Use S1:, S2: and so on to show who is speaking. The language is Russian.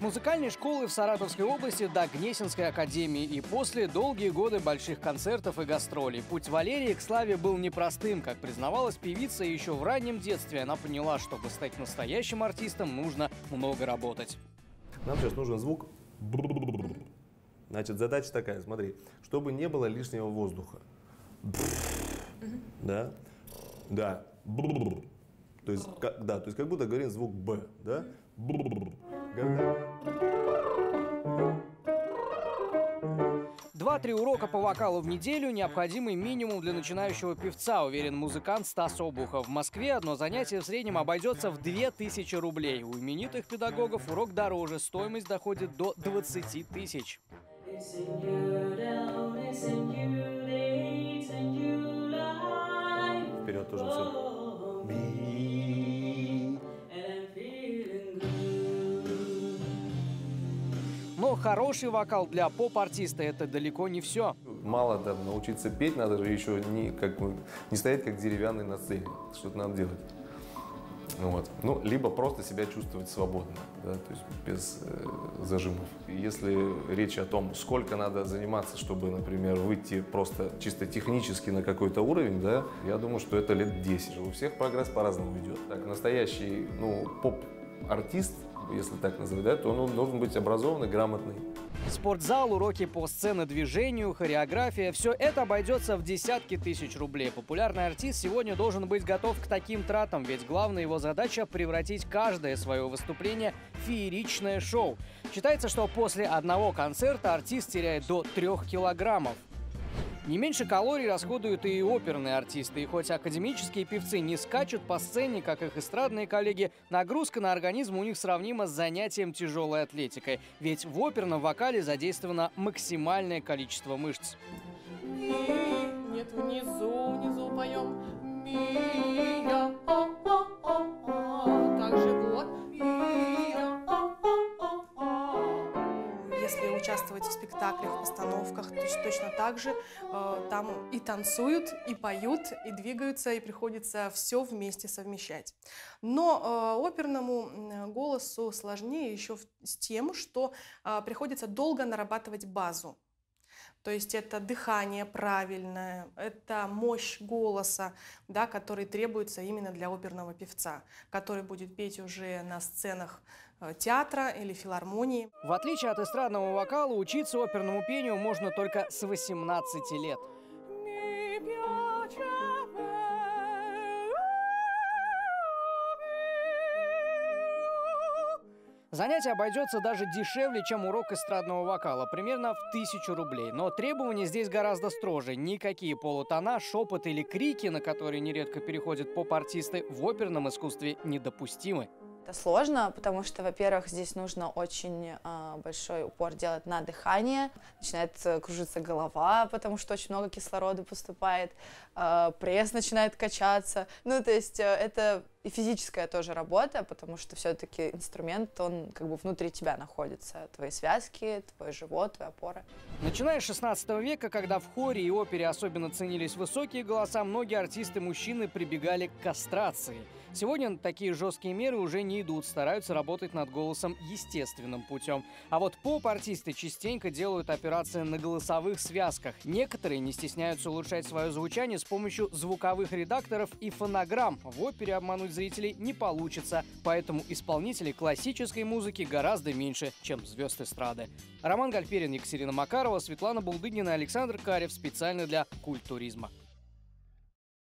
S1: музыкальной школы в Саратовской области до Гнесинской академии и после долгие годы больших концертов и гастролей. Путь Валерии к славе был непростым. Как признавалась певица, еще в раннем детстве она поняла, чтобы стать настоящим артистом, нужно много работать.
S2: Нам сейчас нужен звук. Значит, задача такая, смотри, чтобы не было лишнего воздуха. Да? Да. То есть, как будто говорим звук Б, да?
S1: 2-3 урока по вокалу в неделю – необходимый минимум для начинающего певца, уверен музыкант Стас Обухов. В Москве одно занятие в среднем обойдется в 2000 рублей. У именитых педагогов урок дороже, стоимость доходит до 20 тысяч.
S2: Вперед тоже все.
S1: Но хороший вокал для поп-артиста – это далеко не все.
S2: Мало там научиться петь, надо же еще не стоять как деревянный на сцене. Что-то надо делать. Вот. Ну, либо просто себя чувствовать свободно, да, то есть без зажимов. Если речь о том, сколько надо заниматься, чтобы, например, выйти просто чисто технически на какой-то уровень, да, я думаю, что это лет 10. У всех прогресс по-разному идет. Так, настоящий, поп-артист, если так называть, да, то он должен быть образованный, грамотный.
S1: Спортзал, уроки по сценодвижению, хореография – все это обойдется в десятки тысяч рублей. Популярный артист сегодня должен быть готов к таким тратам, ведь главная его задача – превратить каждое свое выступление в фееричное шоу. Считается, что после одного концерта артист теряет до 3 килограммов. Не меньше калорий расходуют и оперные артисты. И хоть академические певцы не скачут по сцене, как их эстрадные коллеги, нагрузка на организм у них сравнима с занятием тяжелой атлетикой. Ведь в оперном вокале задействовано максимальное количество мышц.
S3: Нет, внизу поем. Также вот. Если участвовать в спектаклях, постановках, то точно так же там и танцуют, и поют, и двигаются, и приходится все вместе совмещать. Но оперному голосу сложнее еще с тем, что приходится долго нарабатывать базу. То есть это дыхание правильное, это мощь голоса, да, который требуется именно для оперного певца, который будет петь уже на сценах театра или филармонии.
S1: В отличие от эстрадного вокала, учиться оперному пению можно только с 18 лет. Занятие обойдется даже дешевле, чем урок эстрадного вокала, примерно в 1000 рублей. Но требования здесь гораздо строже. Никакие полутона, шепот или крики, на которые нередко переходят поп-артисты, в оперном искусстве недопустимы.
S4: Это сложно, потому что, во-первых, здесь нужно очень большой упор делать на дыхание. Начинает кружиться голова, потому что очень много кислорода поступает. Пресс начинает качаться. Ну, то есть это и физическая тоже работа, потому что все-таки инструмент, он как бы внутри тебя находится. Твои связки, твой живот, твоя опора.
S1: Начиная с 16 века, когда в хоре и опере особенно ценились высокие голоса, многие артисты-мужчины прибегали к кастрации. Сегодня такие жесткие меры уже не идут, стараются работать над голосом естественным путем. А вот поп-артисты частенько делают операции на голосовых связках. Некоторые не стесняются улучшать свое звучание с помощью звуковых редакторов и фонограмм. В опере обмануть зрителей не получится, поэтому исполнителей классической музыки гораздо меньше, чем звезд эстрады. Роман Гальперин, Екатерина Макарова, Светлана Булдыгина, Александр Карев. Специально для Культуризма.